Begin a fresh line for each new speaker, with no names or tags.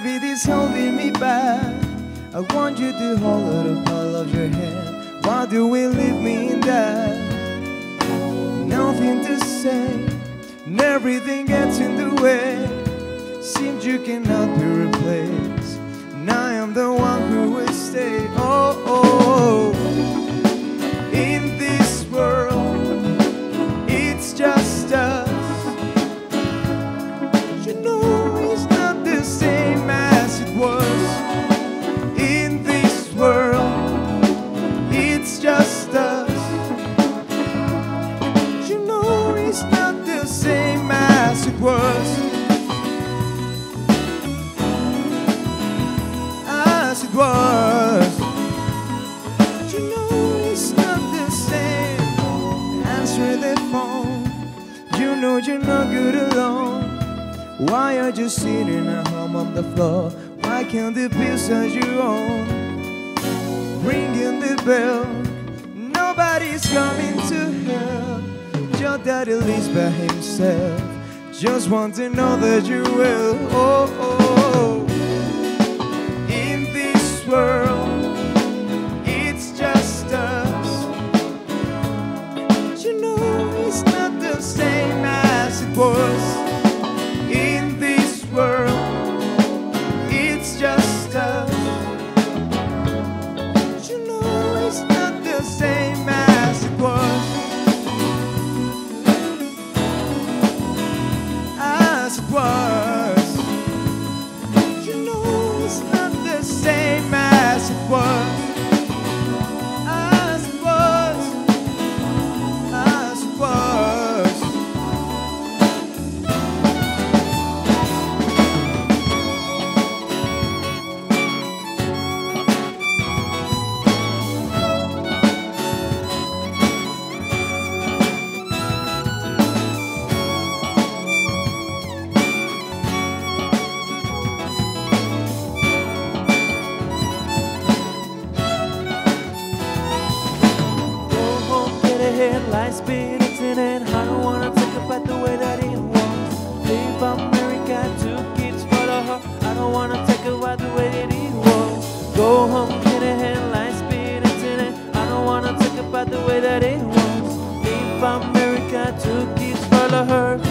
Gravity's holding me back. I want you to hold out the palm of your hand. Why do we leave me in that? Nothing to say, and everything gets in the way. Seems you cannot be replaced, and I am the one who will stay. Oh, oh, in this world, it's just us. You know it's not the same as it was. In this world, it's just us. You know it's not the same as it was. As it was. You know it's not the same. Answer the phone. You know you're not good alone. Why are you sitting at home on the floor? Why can't the bills as you own? Ringing the bell, nobody's coming to help. Your daddy lives by himself. Just want to know that you will. Oh, oh, in this world, it's just us. You know it's not the same as it was. In this world, it's just us. You know it's not the same as it was. As it was. You know it's not the same as it was. As it was. As it was.
Headlights spinning and I don't wanna talk about the way that it was. Leave America, 2 kids follow her. I don't wanna talk about the way that it was. Go home, get the headlights spinning and I don't wanna talk about the way that it was. Leave America, 2 kids follow her.